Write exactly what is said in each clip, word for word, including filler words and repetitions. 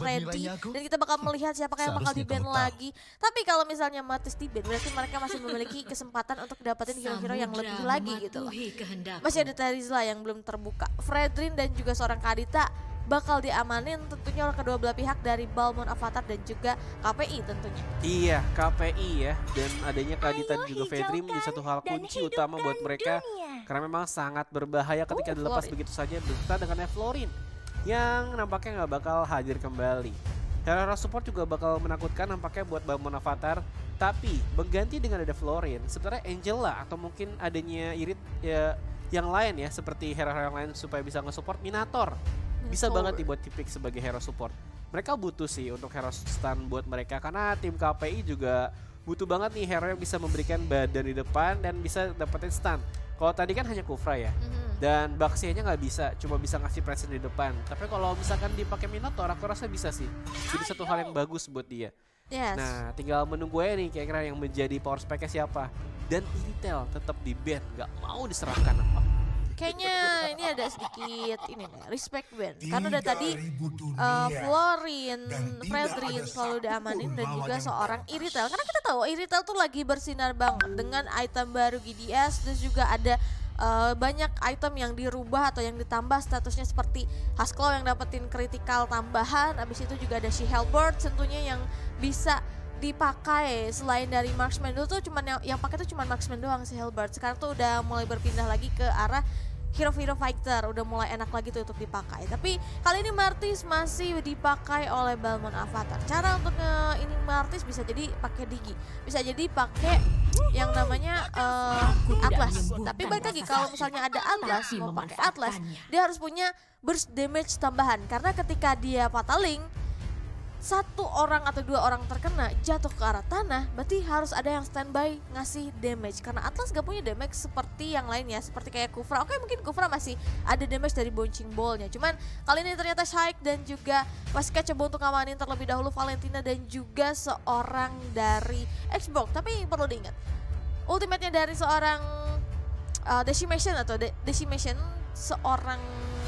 Freddy dan kita bakal melihat siapa yang bakal di ban lagi. Tapi kalau misalnya Martis di ban berarti mereka masih memiliki kesempatan untuk dapetin hero-hero yang lebih lagi gitu loh. Masih ada Terizla yang belum terbuka, Fredrin dan juga seorang Kadita bakal diamanin tentunya oleh kedua belah pihak dari Balmond Avatar dan juga K P I tentunya. Iya, K P I ya, dan adanya Kadita dan juga Fredrin menjadi satu hal kunci utama buat mereka dunia. Karena memang sangat berbahaya ketika oh, dilepas Florin. Begitu saja beserta dengan Florin yang nampaknya nggak bakal hadir kembali. Hero support juga bakal menakutkan nampaknya buat Balmond Avatar, tapi mengganti dengan ada Florin, sebenarnya Angela atau mungkin adanya Irit ya, yang lain ya seperti hero-hero yang lain supaya bisa nge-support Minator. Bisa banget dibuat dipik sebagai hero support. Mereka butuh sih untuk hero stun buat mereka karena tim K P I juga butuh banget nih hero yang bisa memberikan badan di depan dan bisa dapetin stun. Kalau tadi kan hanya Kufra ya, mm-hmm. dan Baxianya nggak bisa, cuma bisa ngasih presence di depan. Tapi kalau misalkan dipakai Minotaur, aku rasa bisa sih. Jadi satu hal yang bagus buat dia. Yes. Nah, tinggal menunggu aja nih kira-kira yang menjadi power spec-nya siapa. Dan Iritel tetap di ban, nggak mau diserahkan apa. Kayaknya ini ada sedikit ini nih, respect ban. Karena udah tadi uh, Florin, Fredrin selalu diamanin dan juga seorang Iritel. Karena kita tahu Iritel tuh lagi bersinar banget dengan item baru G D S dan juga ada uh, banyak item yang dirubah atau yang ditambah statusnya seperti Haskell yang dapetin critical tambahan. Abis itu juga ada She-Halberd tentunya yang bisa dipakai selain dari marksman. Dulu tuh cuman yang, yang pakai tuh cuman marksman doang si Halberd. Sekarang tuh udah mulai berpindah lagi ke arah hero-hero fighter, udah mulai enak lagi tuh untuk dipakai. Tapi kali ini Martis masih dipakai oleh Balmond Avatar. Cara untuk nge ini Martis bisa jadi pakai Digi, bisa jadi pakai yang namanya uh, Atlas. Tapi balik lagi kalau misalnya ada Atlas, mau pakai Atlas, dia harus punya burst damage tambahan karena ketika dia fataling satu orang atau dua orang terkena jatuh ke arah tanah, berarti harus ada yang standby ngasih damage. Karena Atlas gak punya damage seperti yang lainnya, seperti kayak Kufra. Oke mungkin Kufra masih ada damage dari bouncing ball-nya. Cuman kali ini ternyata Shaik dan juga Wasika coba untuk ngamanin terlebih dahulu Valentina dan juga seorang dari Xbox. Tapi perlu diingat, ultimate-nya dari seorang uh, Decimation atau de Decimation seorang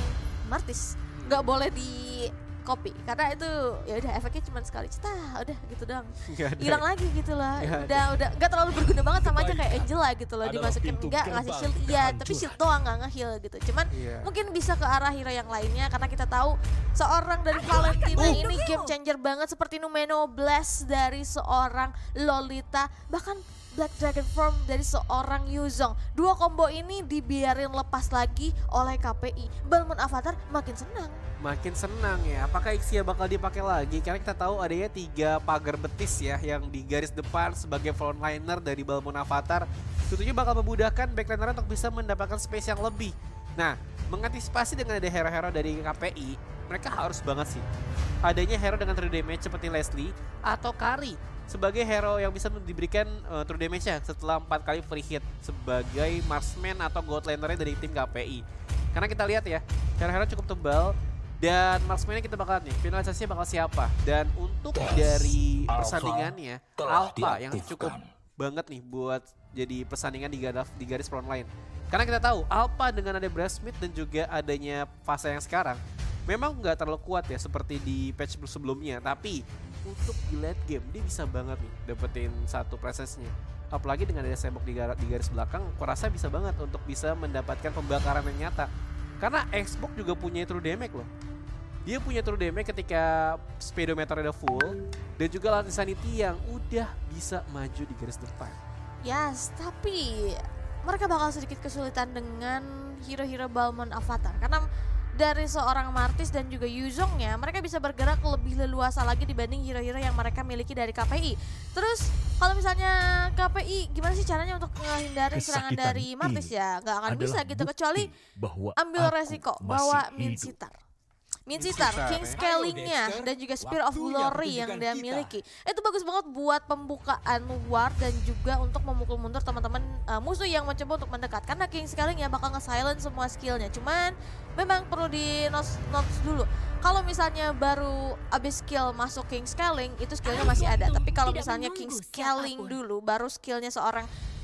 Martis gak boleh di copy karena itu ya udah efeknya cuma sekali cetah udah gitu doang hilang lagi gitu lah udah udah nggak terlalu berguna banget sama aja kayak Angela gitu loh dimasukin enggak ngasih shield iya tapi shield doang nggak nge-heal gitu cuman yeah. mungkin bisa ke arah hero yang lainnya karena kita tahu seorang dari Valentina ini game changer banget seperti Numeno Blast dari seorang Lolita bahkan Black Dragon Form dari seorang Yuzong. Dua combo ini dibiarin lepas lagi oleh K P I. Balmond Avatar makin senang. Makin senang ya. Apakah Ixia bakal dipakai lagi? Karena kita tahu adanya tiga pagar betis ya yang di garis depan sebagai frontliner dari Balmond Avatar. Tentunya bakal memudahkan backliner untuk bisa mendapatkan space yang lebih. Nah, mengantisipasi dengan ada hero-hero dari K P I, mereka harus banget sih adanya hero dengan true damage seperti Leslie atau Kari sebagai hero yang bisa diberikan uh, true damage-nya setelah empat kali free hit sebagai marksman atau godlaner dari tim K P I. Karena kita lihat ya, hero-hero cukup tebal dan marksman-nya kita bakal nih, finalisasinya bakal siapa. Dan untuk dari persandingannya, Alpha yang cukup banget nih buat jadi persandingan di garis, di garis front line. Karena kita tahu Alpha dengan ada Brassmith dan juga adanya fase yang sekarang memang nggak terlalu kuat ya seperti di patch sebelumnya, tapi untuk di late game dia bisa banget nih dapetin satu presence-nya. Apalagi dengan ada sembok di, gar di garis belakang, aku rasa bisa banget untuk bisa mendapatkan pembakaran yang nyata. Karena Xbox juga punya true damage loh. Dia punya true damage ketika speedometer udah full dan juga Latin Sanity yang udah bisa maju di garis depan. Yes, tapi mereka bakal sedikit kesulitan dengan hero-hero Balmond Avatar karena dari seorang Martis dan juga Yuzongnya mereka bisa bergerak lebih leluasa lagi dibanding hero-hero yang mereka miliki dari K P I. Terus kalau misalnya K P I gimana sih caranya untuk menghindari serangan dari Martis ya? Gak akan bisa gitu kecuali ambil resiko bawa Mincitar. Mincitar, King Scaling-nya dan juga Spear of Glory yang dia miliki. Itu bagus banget buat pembukaan war dan juga untuk memukul mundur teman-teman uh, musuh yang mencoba untuk mendekat. Karena King Scaling-nya bakal nge-silent semua skillnya. Cuman memang perlu di notes, notes dulu. Kalau misalnya baru abis skill masuk King Scaling itu skillnya masih ada. Tapi kalau misalnya King Scaling dulu baru skillnya seorang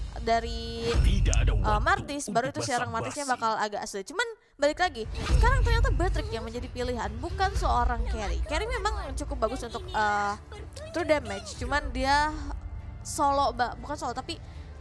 dari uh, Martis, baru itu seorang Martisnya bakal agak sulit. Cuman balik lagi, sekarang ternyata Batrick yang menjadi pilihan, bukan seorang carry. Carry memang cukup bagus untuk uh, true damage. Cuman dia solo, bukan solo tapi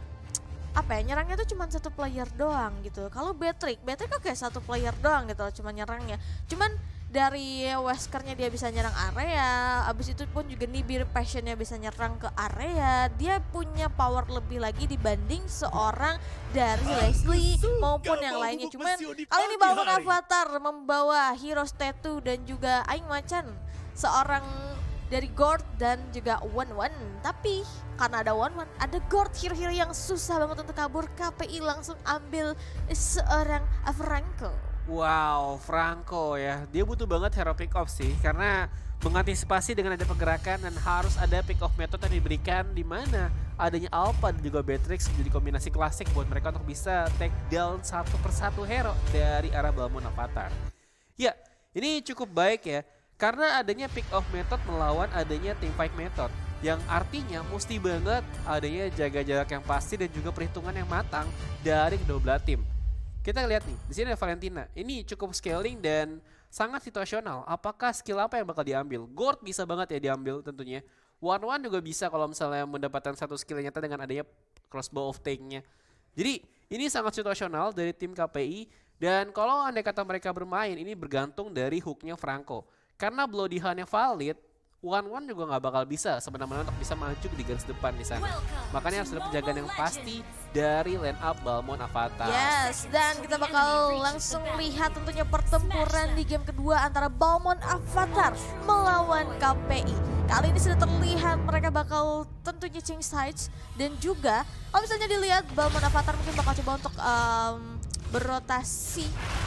apa ya, nyerangnya tuh cuma satu player doang gitu. Kalau Beatrix, Beatrix kok kayak satu player doang gitu loh, cuma nyerangnya. Cuman dari Weskernya dia bisa nyerang area, abis itu pun juga Nibiru Passionnya bisa nyerang ke area. Dia punya power lebih lagi dibanding seorang dari Leslie maupun yang lainnya. Cuman kali ini Balmond Avatar membawa Heroes Tattoo dan juga Aing Macan, seorang dari Gord dan juga Wan Wan. Tapi karena ada Wan Wan, ada Gord, hero-hero yang susah banget untuk kabur. K P I langsung ambil seorang Franco. Wow, Franco ya, dia butuh banget hero pick off sih, karena mengantisipasi dengan ada pergerakan dan harus ada pick off method yang diberikan, di mana adanya Alpha dan juga Beatrix menjadi kombinasi klasik buat mereka untuk bisa take down satu persatu hero dari arah Balmond Avatar. Ya, ini cukup baik ya, karena adanya pick off method melawan adanya team fight method, yang artinya mesti banget adanya jaga jarak yang pasti dan juga perhitungan yang matang dari kedua belah tim. Kita lihat nih, di sini ada Valentina. Ini cukup scaling dan sangat situasional. Apakah skill apa yang bakal diambil? Gord bisa banget ya diambil tentunya. Wan Wan juga bisa kalau misalnya mendapatkan satu skill nyata dengan adanya crossbow of tank-nya. Jadi ini sangat situasional dari tim K P I. Dan kalau andai kata mereka bermain, ini bergantung dari hooknya Franco. Karena Bloody Hand-nya valid, Wan Wan juga nggak bakal bisa sebenarnya untuk bisa maju di garis depan di sana. Makanya harus ada penjagaan yang pasti dari line up Balmond Avatar. Yes, dan kita bakal langsung lihat tentunya pertempuran di game kedua antara Balmond Avatar melawan K P I. Kali ini sudah terlihat mereka bakal tentunya change sides, dan juga kalau misalnya dilihat Balmond Avatar mungkin bakal coba untuk um, berotasi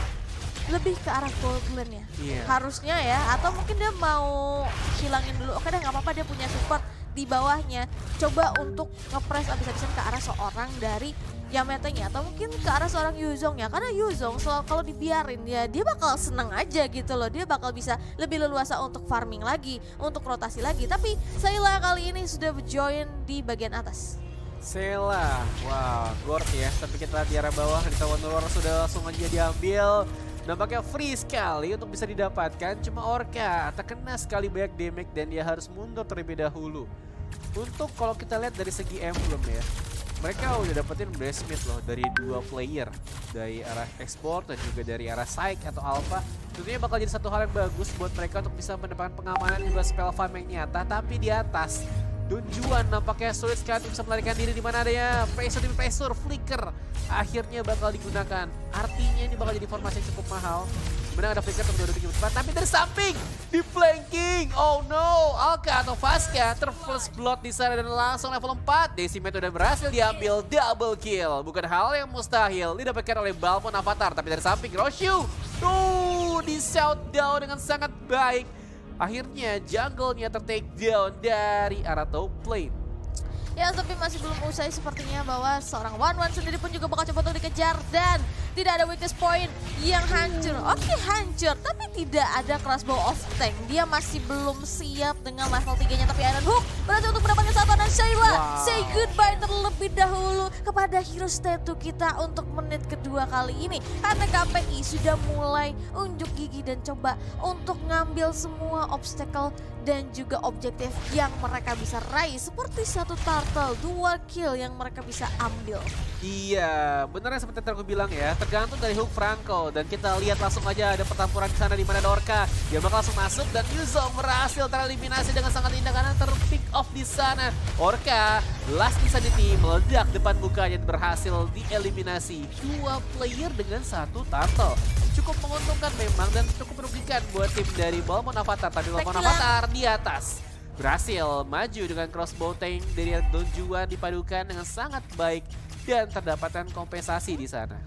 lebih ke arah gold lane ya, yeah. Harusnya ya, atau mungkin dia mau hilangin dulu. Oke deh, nggak apa-apa, dia punya support di bawahnya. Coba untuk nge-press abis-abisan ke arah seorang dari Yamete-nya, atau mungkin ke arah seorang Yuzong ya. Karena Yuzong selalu kalau dibiarin ya, dia bakal seneng aja gitu loh. Dia bakal bisa lebih leluasa untuk farming lagi, untuk rotasi lagi. Tapi Sayla kali ini sudah join di bagian atas. Sayla, wow, Gord ya. Tapi kita lihat di arah bawah, di Tower Luar sudah langsung aja diambil. Nampaknya free sekali untuk bisa didapatkan, cuma Orca terkena sekali banyak damage dan dia harus mundur terlebih dahulu. Untuk kalau kita lihat dari segi emblem ya, mereka udah dapetin Blessmith loh dari dua player, dari arah export dan juga dari arah Psych atau Alpha. Tentunya bakal jadi satu hal yang bagus buat mereka untuk bisa mendapatkan pengamanan juga spell farm yang nyata. Tapi di atas Don Juan nampaknya sulit sekali bisa melarikan diri, di mana adanya pressure demi pressure, flicker akhirnya bakal digunakan. Artinya ini bakal jadi formasi yang cukup mahal. Menang ada flicker untuk dua detik cepat, tapi dari samping di flanking. Oh no, Alka atau Vasca terfirst blood di sana dan langsung level empat. Decimate udah berhasil diambil, double kill. Bukan hal yang mustahil didapatkan oleh Balmond Avatar, tapi dari samping Roshu tuh di shutdown dengan sangat baik. Akhirnya jungle-nya ter-take down dari arah top lane. Ya, tapi masih belum usai sepertinya, bahwa seorang Wan Wan sendiri pun juga bakal coba untuk dikejar, dan tidak ada weakness point yang hancur. Oke, hancur, tapi tidak ada crossbow of tank. Dia masih belum siap dengan level tiga-nya, tapi Iron Hook berhasil untuk mendapatkan satu, dan Sayla wow. say goodbye terlebih dahulu kepada Heroes Tattoo kita untuk menit kedua kali ini. Karena K P I sudah mulai unjuk gigi dan coba untuk ngambil semua obstacle dan juga objektif yang mereka bisa raih, seperti satu turtle, dua kill yang mereka bisa ambil. Iya, benar seperti yang aku bilang ya, tergantung dari hook Franco, dan kita lihat langsung aja ada pertempuran di sana di mana Orca dia bakal langsung masuk, dan Yuzong berhasil tereliminasi dengan sangat indah karena ter-pick off di sana. Orca last insanity meledak depan mukanya, berhasil dieliminasi dua player dengan satu turtle. Cukup menguntungkan memang dan cukup merugikan buat tim dari Balmond Avatar, tapi Balmond Avatar di atas berhasil maju dengan crossbow tank dari Don Juan dipadukan dengan sangat baik dan terdapatkan kompensasi di sana.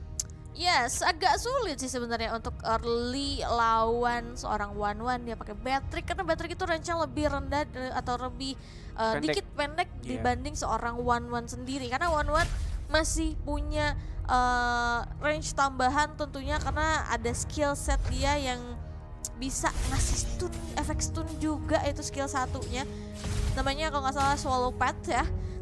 Yes, agak sulit sih sebenarnya untuk early lawan seorang Wan Wan. Dia pakai Beatrix karena Beatrix itu range-nya lebih rendah atau lebih uh, pendek. dikit pendek yeah. dibanding seorang Wan Wan sendiri, karena Wan Wan masih punya uh, range tambahan tentunya karena ada skill set dia yang bisa ngasih stun, efek stun juga, itu skill satunya. Namanya kalau nggak salah Swallow Pad ya.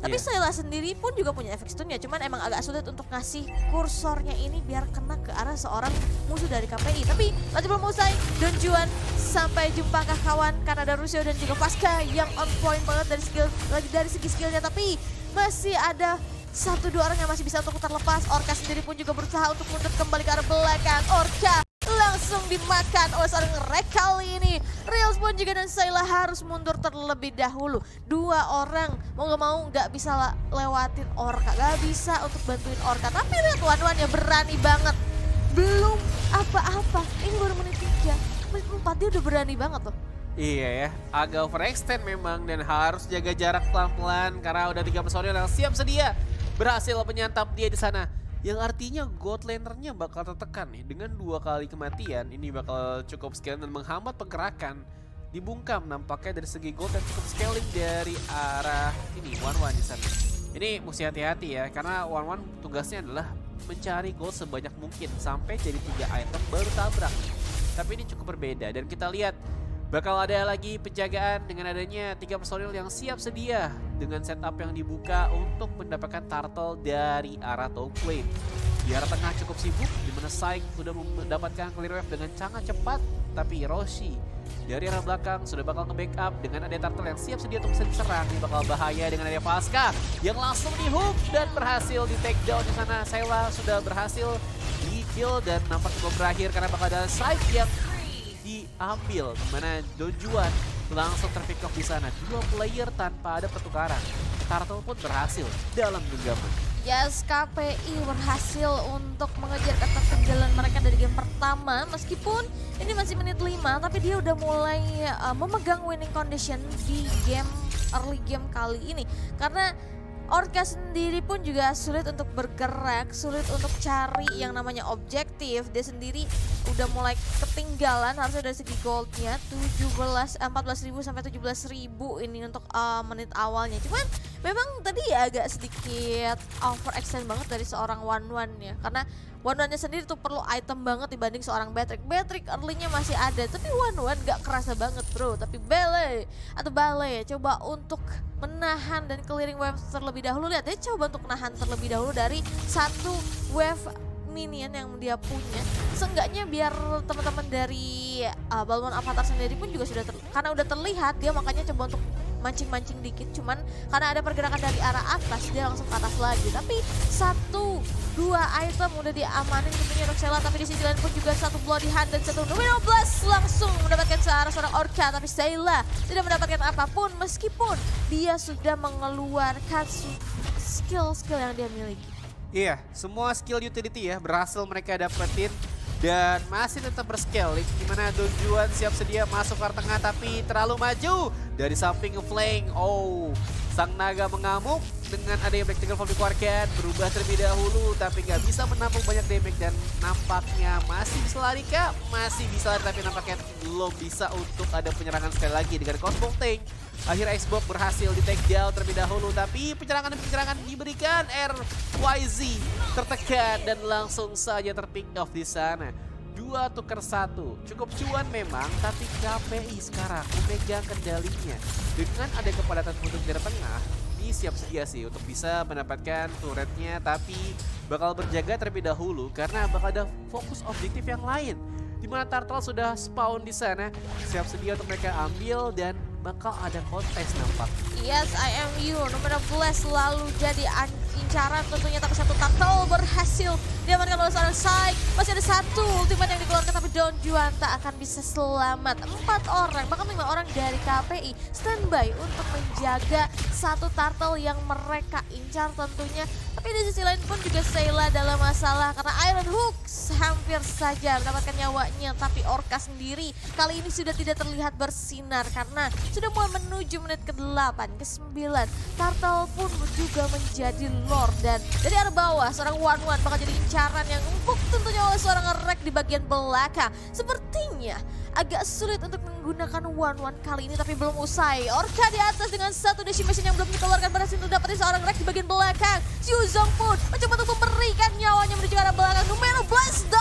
Tapi Iya. Sayla sendiri pun juga punya efek stunnya, cuman emang agak sulit untuk ngasih kursornya ini biar kena ke arah seorang musuh dari K P I. Tapi lagi belum usai, Don Juan sampai jumpa kah kawan, karena ada Rusio dan juga Pasca yang on point banget dari skill, lagi dari segi skillnya, tapi masih ada satu dua orang yang masih bisa untuk terlepas. Orca sendiri pun juga berusaha untuk mundur kembali ke arah belakang. Orca langsung dimakan oleh seorang Rek kali ini. Reels pun juga dan Sayla harus mundur terlebih dahulu. Dua orang mau gak mau gak bisa lewatin Orca, gak bisa untuk bantuin Orca. Tapi lihat Wan-Wan ya berani banget. Belum apa-apa, ini baru menit tiga, menit empat dia udah berani banget loh. Iya ya, agak overextend memang dan harus jaga jarak pelan-pelan karena udah tiga personil yang siap sedia berhasil menyantap dia di sana. Yang artinya God Lanernya bakal tertekan nih dengan dua kali kematian. Ini bakal cukup scaling dan menghambat pergerakan. Dibungkam nampaknya dari segi gold dan cukup scaling dari arah ini Wan-Wan di sana. Ini mesti hati-hati ya karena Wan-Wan tugasnya adalah mencari gold sebanyak mungkin sampai jadi tiga item baru tabrak. Tapi ini cukup berbeda dan kita lihat bakal ada lagi penjagaan dengan adanya tiga personil yang siap sedia dengan setup yang dibuka untuk mendapatkan turtle dari arah top lane. Di arah tengah cukup sibuk di mana Saing sudah mendapatkan clear wave dengan sangat cepat, tapi Roshi dari arah belakang sudah bakal nge-backup dengan ada turtle yang siap sedia untuk bisa diserang. Ini bakal bahaya dengan ada Pasca yang langsung di hook dan berhasil di take down di sana. Sayla sudah berhasil di kill dan nampak belum berakhir karena bakal ada Saing yang diambil, dimana Don Juan langsung terpick off di sana. Dua player tanpa ada pertukaran. Turtle pun berhasil dalam genggaman. Yes, K P I berhasil untuk mengejar ketertinggalan mereka dari game pertama. Meskipun ini masih menit lima, tapi dia udah mulai uh, memegang winning condition di game early game kali ini. Karena Orca sendiri pun juga sulit untuk bergerak, sulit untuk cari yang namanya objektif. Dia sendiri udah mulai ketinggalan harusnya dari segi goldnya tujuh belas, empat belas ribu sampai tujuh belas ribu ini untuk uh, menit awalnya. Cuman memang tadi ya agak sedikit overextend banget dari seorang Wan-Wan ya. Karena Wan-Wannya sendiri tuh perlu item banget dibanding seorang Batrick. Batrick early-nya masih ada, tapi Wan-Wan gak kerasa banget bro. Tapi Bele atau Bale coba untuk menahan dan clearing wave terlebih dahulu. Lihat dia coba untuk menahan terlebih dahulu dari satu wave minion yang dia punya. Seenggaknya biar teman-teman dari uh, Balmond Avatar sendiri pun juga sudah ter karena udah terlihat, dia makanya coba untuk mancing-mancing dikit. Cuman karena ada pergerakan dari arah atas, dia langsung ke atas lagi. Tapi satu dua item udah diamanin tentunya untuk Sayla, tapi di sisi lain pun juga satu Bloody Hand dan satu Domino Blast langsung mendapatkan searah seorang Orca. Tapi Sayla tidak mendapatkan apapun meskipun dia sudah mengeluarkan skill-skill yang dia miliki. Iya, semua skill utility ya berhasil mereka dapetin dan masih tetap berscaling. Dimana Don Juan siap sedia masuk ke tengah tapi terlalu maju dari samping flank. Oh, sang naga mengamuk dengan adanya Black Tingle Form dikeluarkan, berubah terlebih dahulu tapi nggak bisa menampung banyak damage dan nampaknya masih bisa lari kah? Masih bisa lari tapi nampaknya belum bisa untuk ada penyerangan sekali lagi dengan Cosmo Tank. Akhirnya Xbox berhasil di take down terlebih dahulu tapi penyerangan demi penyerangan diberikan. R Y Z tertekan dan langsung saja terpick off di sana. Dua tukar satu, cukup cuan memang, tapi K P I sekarang memegang kendalinya. Dengan ada kepadatan penduduk dari tengah, ini siap sedia sih untuk bisa mendapatkan turretnya, tapi bakal berjaga terlebih dahulu karena bakal ada fokus objektif yang lain. Dimana Turtle sudah spawn di sana, siap sedia untuk mereka ambil dan bakal ada kontes nampak. Yes, I am you. Nomor Blast selalu jadi incaran tentunya, tapi satu Turtle berhasil diamankan oleh seorang Saik. Masih ada satu ultimate yang dikeluarkan tapi Don Juan tak akan bisa selamat. Empat orang, bahkan lima orang dari K P I standby untuk menjaga satu Turtle yang mereka incar tentunya. Tapi di sisi lain pun juga Sayla dalam masalah karena Iron Hooks hampir saja mendapatkan nyawanya. Tapi Orca sendiri kali ini sudah tidak terlihat bersinar karena sudah mulai menuju menit ke delapan, ke sembilan. Turtle pun juga menjadi Lord dan dari arah bawah seorang Wan-Wan bakal jadi incaran yang empuk tentunya oleh seorang Rek di bagian belakang. Sepertinya agak sulit untuk menggunakan Wan-Wan kali ini tapi belum usai. Orca di atas dengan satu decimation yang belum dikeluarkan berhasil untuk dapetin seorang Rek di bagian belakang. Xiuzong pun mencoba untuk memberikan nyawanya menuju ke arah belakang. Numero Blast double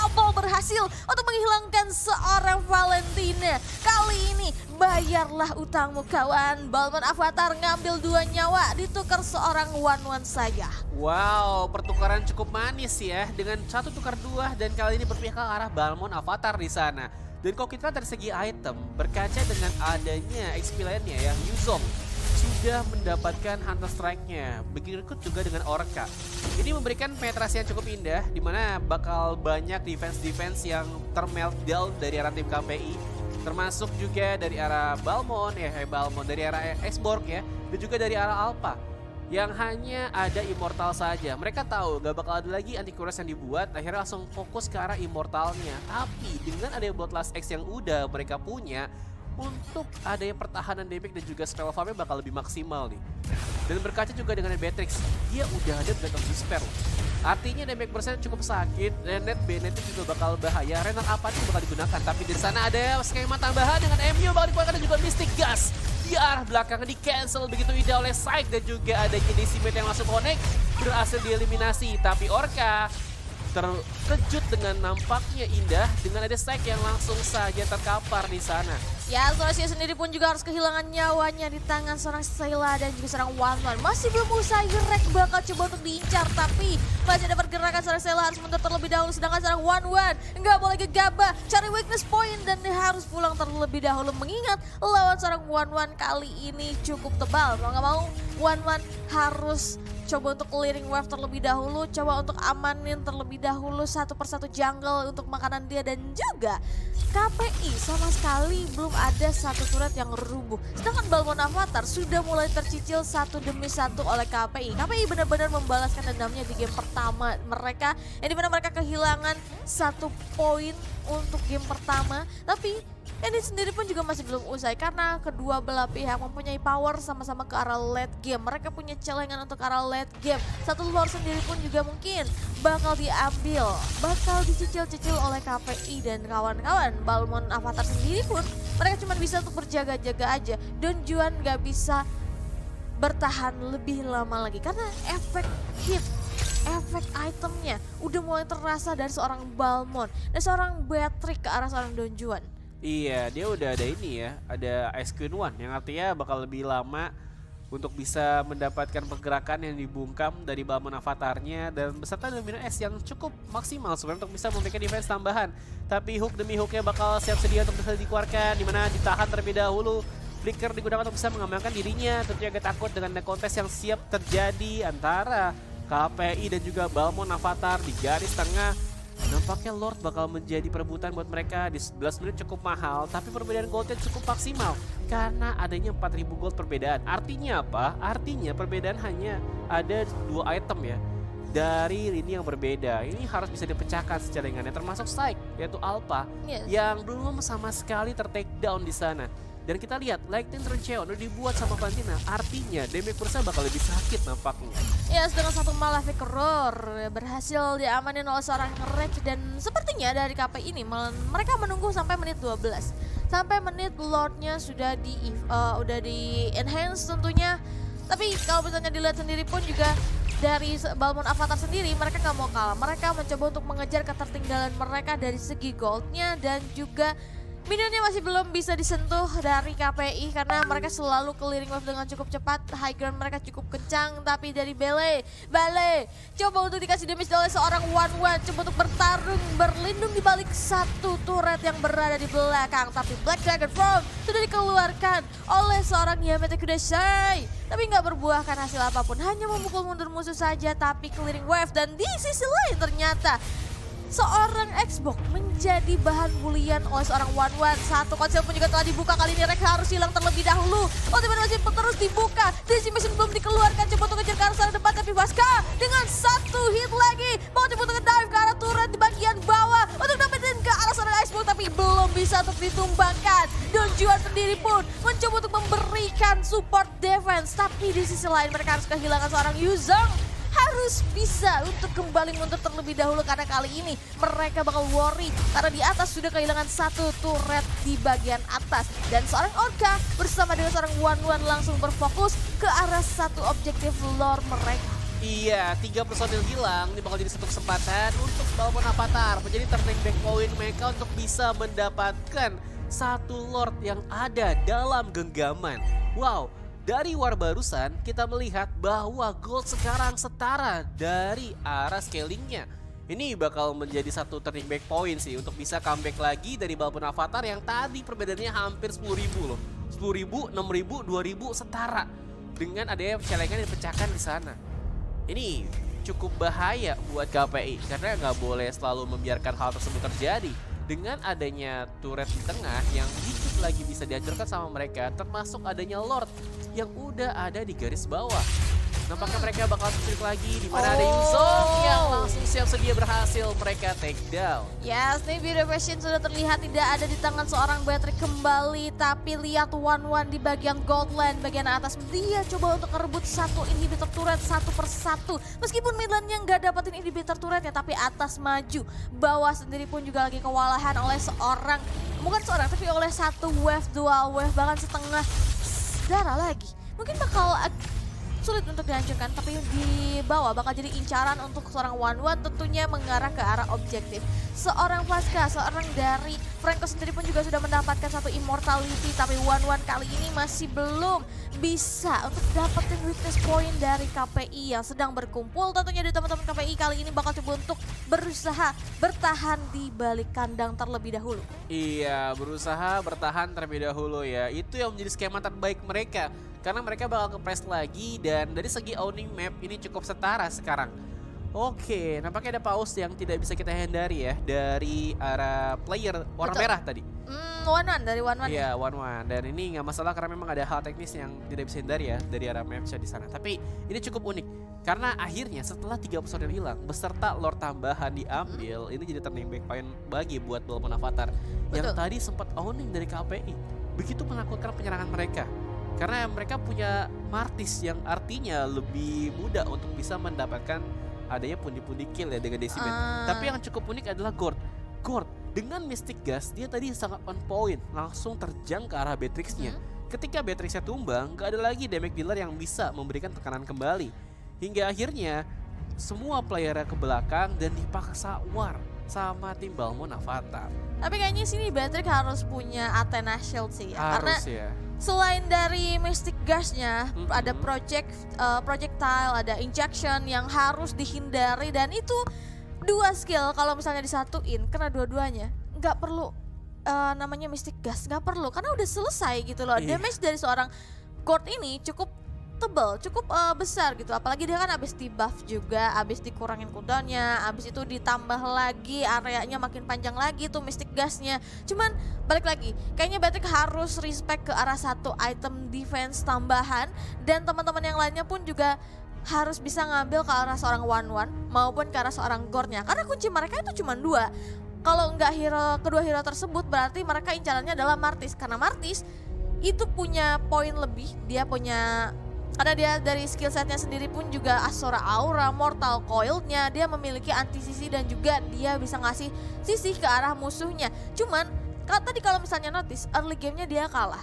berhasil untuk menghilangkan seorang Valentina. Kali ini bayarlah utangmu kawan. Balmond Avatar ngambil dua nyawa, ditukar seorang one-one saja. Wow, pertukaran cukup manis ya. Dengan satu tukar dua dan kali ini berpihak ke arah Balmond Avatar di sana. Dan kalau kita dari segi item, berkaca dengan adanya X P lainnya ya, Yuzong sudah mendapatkan Hunter Strike-nya. Begitu juga dengan Orca. Ini memberikan penetrasi yang cukup indah, di mana bakal banyak defense-defense yang termeltdown dari arah tim K P I. Termasuk juga dari arah Balmond, ya eh, Balmond, dari arah X-Borg ya, dan juga dari arah Alpha. Yang hanya ada Immortal saja. Mereka tahu gak bakal ada lagi anti-Chorus yang dibuat, akhirnya langsung fokus ke arah Immortalnya. Tapi dengan adanya Bloodlust X yang udah mereka punya, untuk adanya pertahanan damage dan juga spell farmnya bakal lebih maksimal nih. Dan berkaca juga dengan Beatrix, dia udah ada Blade of Despair. Artinya damage persen cukup sakit, Renet Bennett juga bakal bahaya. Renal apa itu bakal digunakan, tapi di sana ada skema tambahan dengan M U bakal dikeluarkan dan juga Mystic Gas. Di arah belakang di cancel begitu indah oleh Syke dan juga adanya Decimate yang langsung connect berhasil dieliminasi. Tapi Orca terkejut dengan nampaknya indah dengan ada Syke yang langsung saja terkapar di sana. Ya, Sorcia sendiri pun juga harus kehilangan nyawanya di tangan seorang Syla dan juga seorang one-one. Masih belum usai, Rek bakal coba untuk diincar, tapi masih ada pergerakan. Seorang Syla harus mundur terlebih dahulu, sedangkan seorang one-one nggak boleh gegabah, cari weakness point dan dia harus pulang terlebih dahulu. Mengingat lawan seorang one-one kali ini cukup tebal, mau nggak mau one-one harus coba untuk clearing wave terlebih dahulu, coba untuk amanin terlebih dahulu satu persatu jungle untuk makanan dia. Dan juga K P I sama sekali belum ada satu turret yang rubuh, sedangkan Balmond Avatar sudah mulai tercicil satu demi satu oleh K P I. K P I benar-benar membalaskan dendamnya di game pertama mereka, yang dimana mereka kehilangan satu poin untuk game pertama. Tapi ini sendiri pun juga masih belum usai karena kedua belah pihak mempunyai power sama-sama ke arah late game. Mereka punya celengan untuk arah late game. Satu lore sendiri pun juga mungkin bakal diambil, bakal dicicil-cicil oleh K P I dan kawan-kawan. Balmond Avatar sendiri pun mereka cuma bisa untuk berjaga-jaga aja. Don Juan gak bisa bertahan lebih lama lagi karena efek hit, efek itemnya udah mulai terasa dari seorang Balmond dan seorang Beatrix ke arah seorang Don Juan. Iya, dia udah ada ini ya, ada Ice Queen One yang artinya bakal lebih lama untuk bisa mendapatkan pergerakan yang dibungkam dari Balmond Avatarnya dan beserta Domino S yang cukup maksimal sebenarnya untuk bisa memberikan defense tambahan. Tapi hook demi hooknya bakal siap sedia untuk bisa dikeluarkan, dimana ditahan terlebih dahulu. Flicker digunakan untuk bisa mengamankan dirinya, tentunya agak takut dengan kontes yang siap terjadi antara K P I dan juga Balmond Avatar di garis tengah. Nampaknya Lord bakal menjadi perebutan buat mereka. Di sebelas menit cukup mahal, tapi perbedaan goldnya cukup maksimal karena adanya empat ribu gold perbedaan. Artinya apa? Artinya perbedaan hanya ada dua item ya dari lini yang berbeda. Ini harus bisa dipecahkan secara ringannya, termasuk Syke yaitu Alpha yes. yang belum sama sekali ter-take down di sana. Dan kita lihat Lightning Trencheon udah dibuat sama Valentina, artinya damage persen bakal lebih sakit nampaknya. Ya, dengan satu Malefic Roar berhasil diamanin oleh seorang Rage dan sepertinya dari K P I ini mereka menunggu sampai menit dua belas. Sampai menit Lordnya sudah di uh, udah di enhance tentunya. Tapi kalau misalnya dilihat sendiri pun juga dari Balmond Avatar sendiri mereka nggak mau kalah. Mereka mencoba untuk mengejar ketertinggalan mereka dari segi goldnya dan juga minionnya masih belum bisa disentuh dari K P I karena mereka selalu clearing wave dengan cukup cepat. High ground mereka cukup kencang, tapi dari Bele, Bale coba untuk dikasih damage oleh seorang one-one, coba untuk bertarung, berlindung di balik satu turret yang berada di belakang. Tapi Black Dragon Form sudah dikeluarkan oleh seorang Yamete Kudasai, tapi nggak berbuahkan hasil apapun, hanya memukul mundur musuh saja. Tapi clearing wave dan di sisi lain ternyata seorang Xbox menjadi bahan bulian oleh seorang one-one. Satu konsel pun juga telah dibuka, kali ini Rek harus hilang terlebih dahulu. Ultimate masih terus dibuka, Decimation belum dikeluarkan, coba untuk ngejar ke arah sana depan, tapi Vaska dengan satu hit lagi mau coba untuk dive ke arah turret di bagian bawah untuk dapetin ke arah seorang Xbox, tapi belum bisa untuk ditumbangkan. Don Juan sendiri pun mencoba untuk memberikan support defense, tapi di sisi lain mereka harus kehilangan seorang Yuzong. Harus bisa untuk kembali mundur terlebih dahulu karena kali ini mereka bakal worry karena di atas sudah kehilangan satu turret di bagian atas. Dan seorang Orca bersama dengan seorang one-one langsung berfokus ke arah satu objektif lore mereka. Iya, tiga personil hilang, ini bakal jadi satu kesempatan untuk Balmond Avatar menjadi turning back point mereka untuk bisa mendapatkan satu Lord yang ada dalam genggaman. Wow, dari war barusan kita melihat bahwa gold sekarang setara dari arah scalingnya. Ini bakal menjadi satu turning back point sih untuk bisa comeback lagi dari Balmond Avatar yang tadi perbedaannya hampir sepuluh ribu loh. sepuluh ribu, enam ribu, dua ribu setara dengan adanya celengan yang dipecahkan di sana. Ini cukup bahaya buat K P I karena nggak boleh selalu membiarkan hal tersebut terjadi. Dengan adanya turret di tengah yang dikit lagi bisa dihancurkan sama mereka, termasuk adanya Lord yang udah ada di garis bawah. Nampaknya mereka bakal trik lagi di mana oh. ada Yuzong yang langsung siap sedia berhasil mereka take down. Yes, nih Beauty Passion sudah terlihat tidak ada di tangan seorang Beatrix kembali, tapi lihat One One di bagian gold lane bagian atas, dia coba untuk merebut satu inhibitor turret satu persatu. Meskipun mid lane-nya nggak dapetin inhibitor turretnya, tapi atas maju, bawah sendiri pun juga lagi kewalahan oleh seorang, bukan seorang tapi oleh satu wave, dua wave, bahkan setengah darah lagi. Mungkin bakal sulit untuk dihancurkan, tapi di bawah bakal jadi incaran untuk seorang One One tentunya mengarah ke arah objektif. Seorang Pasca, seorang dari Franco sendiri pun juga sudah mendapatkan satu immortality, tapi One One kali ini masih belum bisa untuk dapetin weakness point dari K P I yang sedang berkumpul. Tentunya dari teman-teman K P I kali ini bakal coba untuk berusaha bertahan di balik kandang terlebih dahulu. Iya, berusaha bertahan terlebih dahulu ya. Itu yang menjadi skema terbaik mereka. Karena mereka bakal ke-press lagi dan dari segi owning map ini cukup setara sekarang. Oke, nampaknya ada pause yang tidak bisa kita hindari ya dari arah player warna merah tadi. Hmm, One One dari One One. Iya, One One. Dan ini nggak masalah karena memang ada hal teknis yang tidak bisa hindari ya dari arah map di sana. Tapi ini cukup unik karena akhirnya setelah tiga personil hilang beserta Lord tambahan diambil, hmm. ini jadi turning back point bagi buat Balmond Avatar yang tadi sempat owning dari K P I. Begitu menakutkan penyerangan mereka. Karena mereka punya Martis yang artinya lebih mudah untuk bisa mendapatkan adanya pundi-pundi kill ya dengan Decimen. Uh. Tapi yang cukup unik adalah Gord. Gord dengan Mystic Gas dia tadi sangat on point, langsung terjang ke arah Beatrix-nya. Hmm. Ketika Beatrix-nya tumbang, gak ada lagi damage dealer yang bisa memberikan tekanan kembali. Hingga akhirnya semua playernya ke belakang dan dipaksa war sama tim Balmond Avatar. Tapi kayaknya sini Beatrix harus punya Athena Shield sih ya. Harus karena ya. Selain dari Mystic Gas-nya, mm-hmm. ada project uh, projectile, ada injection yang harus dihindari, dan itu dua skill kalau misalnya disatuin kena dua-duanya. Nggak perlu uh, namanya Mystic Gas, nggak perlu karena udah selesai gitu loh. Yeah. Damage dari seorang Gord ini cukup tebal, cukup uh, besar gitu. Apalagi dia kan abis di buff juga, abis dikurangin cooldownnya, abis itu ditambah lagi areanya makin panjang lagi tuh Mystic Gas-nya. Cuman balik lagi, kayaknya Beatrix harus respect ke arah satu item defense tambahan, dan teman-teman yang lainnya pun juga harus bisa ngambil ke arah seorang One One maupun ke arah seorang Gord-nya. Karena kunci mereka itu cuma dua. Kalau nggak hero, kedua hero tersebut berarti mereka incarannya adalah Martis. Karena Martis itu punya poin lebih, dia punya, karena dia dari skill setnya sendiri pun juga Asura Aura, Mortal Coil-nya, dia memiliki anti-sisi dan juga dia bisa ngasih sisi ke arah musuhnya. Cuman kalau tadi kalau misalnya notice early game-nya dia kalah,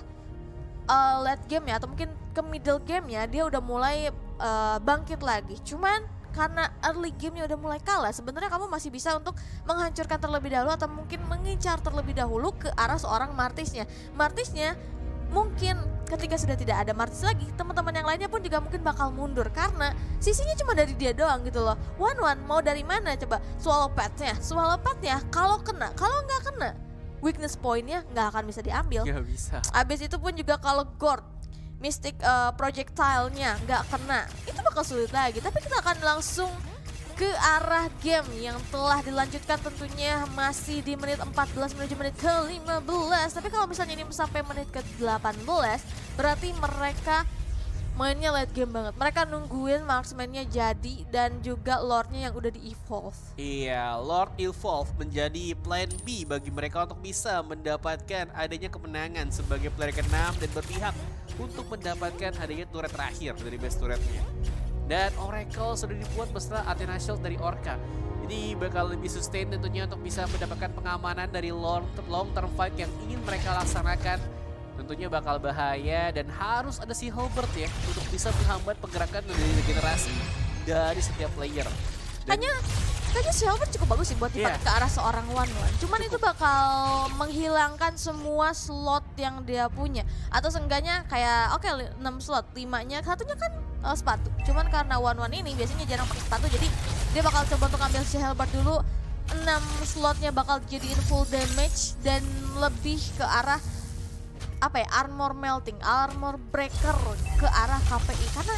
uh, late game-nya atau mungkin ke middle game-nya dia udah mulai uh, bangkit lagi. Cuman karena early game-nya udah mulai kalah, sebenarnya kamu masih bisa untuk menghancurkan terlebih dahulu atau mungkin mengincar terlebih dahulu ke arah seorang Martisnya. Martisnya mungkin ketika sudah tidak ada Martis lagi, teman-teman yang lainnya pun juga mungkin bakal mundur karena sisinya cuma dari dia doang gitu loh. One One mau dari mana coba? Swallow Pad-nya, Swallow Pad-nya kalau kena, kalau nggak kena, weakness point-nya nggak akan bisa diambil. Nggak bisa. Abis itu pun juga kalau Gord, Mystic uh, projectile-nya nggak kena, itu bakal sulit lagi. Tapi kita akan langsung ke arah game yang telah dilanjutkan, tentunya masih di menit empat belas menuju menit ke lima belas. Tapi kalau misalnya ini sampai menit ke delapan belas, berarti mereka mainnya late game banget. Mereka nungguin marksman-nya jadi dan juga Lord-nya yang udah di-evolve. Iya, Lord evolve menjadi plan B bagi mereka untuk bisa mendapatkan adanya kemenangan sebagai player keenam dan berpihak untuk mendapatkan adanya turret terakhir dari base turretnya. Dan Oracle sudah dibuat beserta Athena Shield dari Orca. Ini bakal lebih sustain tentunya untuk bisa mendapatkan pengamanan dari long, long term fight yang ingin mereka laksanakan. Tentunya bakal bahaya dan harus ada si Halberd ya untuk bisa menghambat pergerakan dari regenerasi dari setiap player. Dan Hanya kayaknya Silver cukup bagus sih buat dipakai Iya. ke arah seorang one one. Cuman itu bakal menghilangkan semua slot yang dia punya. Atau seenggaknya kayak oke enam slot, limanya satunya kan uh, sepatu. Cuman karena one one ini biasanya jarang pakai sepatu, jadi dia bakal coba untuk ambil si Halberd dulu. enam slotnya bakal jadiin full damage dan lebih ke arah apa ya, armor melting, armor breaker ke arah K P I. Karena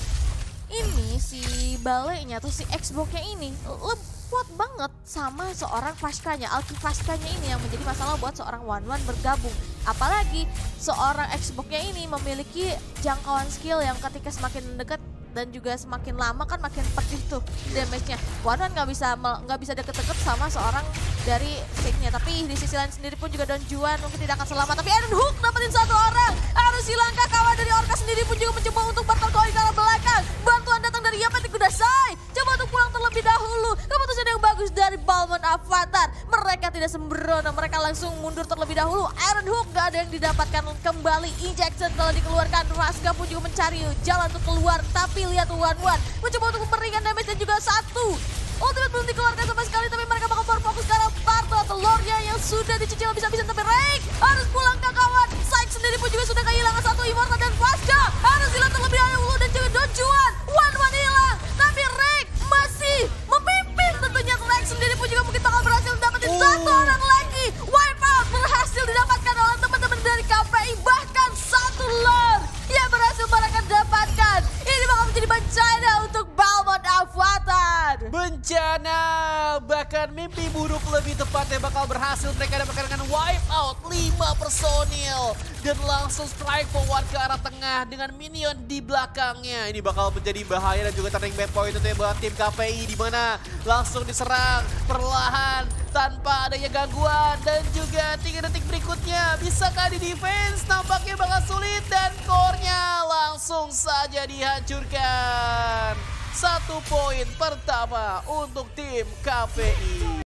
ini si balenya atau si Xbox-nya ini le- kuat banget sama seorang Vaskanya, Alki Vaskanya ini yang menjadi masalah buat seorang one one bergabung. Apalagi seorang Xbox-nya ini memiliki jangkauan skill yang ketika semakin dekat dan juga semakin lama kan makin pedih tuh damage-nya. One One nggak bisa nggak bisa deket-deket sama seorang dari Signya. Tapi di sisi lain sendiri pun juga Don Juan mungkin tidak akan selamat. Tapi Aaron Hook dapetin satu orang. Harus hilangkah kawan dari Orca sendiri pun juga mencoba untuk berterkoin ke arah belakang. Bantuan datang dari Yapeti Kudasai. Coba untuk pulang terlebih dahulu. Keputusan yang bagus dari Balmond Avatar. Mereka tidak sembrono, mereka langsung mundur terlebih dahulu. Aaron Hook gak ada yang didapatkan kembali. Injection telah dikeluarkan. Raska pun juga mencari jalan untuk keluar. Tapi lihat one one mencoba untuk memberikan damage dan juga satu ultimate belum dikeluarkan sama sekali, tapi mereka bakal berfokus ke arah Parto atau Lordnya yang sudah dicicil bisa-bisa. Tapi Rake harus pulang ke kawan. Sykes sendiri pun juga sudah kehilangan satu Immortal dan Vaska harus hilang terlebih dahulu dan juga Don Juan. one one hilang, tapi Rake masih memimpin tentunya. Rake sendiri pun juga mungkin bakal berhasil mendapatkan Oh. satu orang lagi. Wipeout berhasil didapatkan oleh teman-teman dari K P I, bahkan satu Lord yang berhasil mereka dapatkan. Ini bakal menjadi bencana untuk Balmond Avatar. bencana, bahkan mimpi buruk lebih tepatnya bakal berhasil mereka dapatkan dengan wipe out lima personil dan langsung strike forward ke arah tengah dengan minion di belakangnya. Ini bakal menjadi bahaya dan juga turning bad point untuk buat tim K P I, di mana langsung diserang perlahan tanpa adanya gangguan dan juga tiga detik berikutnya bisakah di defense, nampaknya bakal sulit dan core-nya langsung saja dihancurkan. Satu poin pertama untuk tim K P I.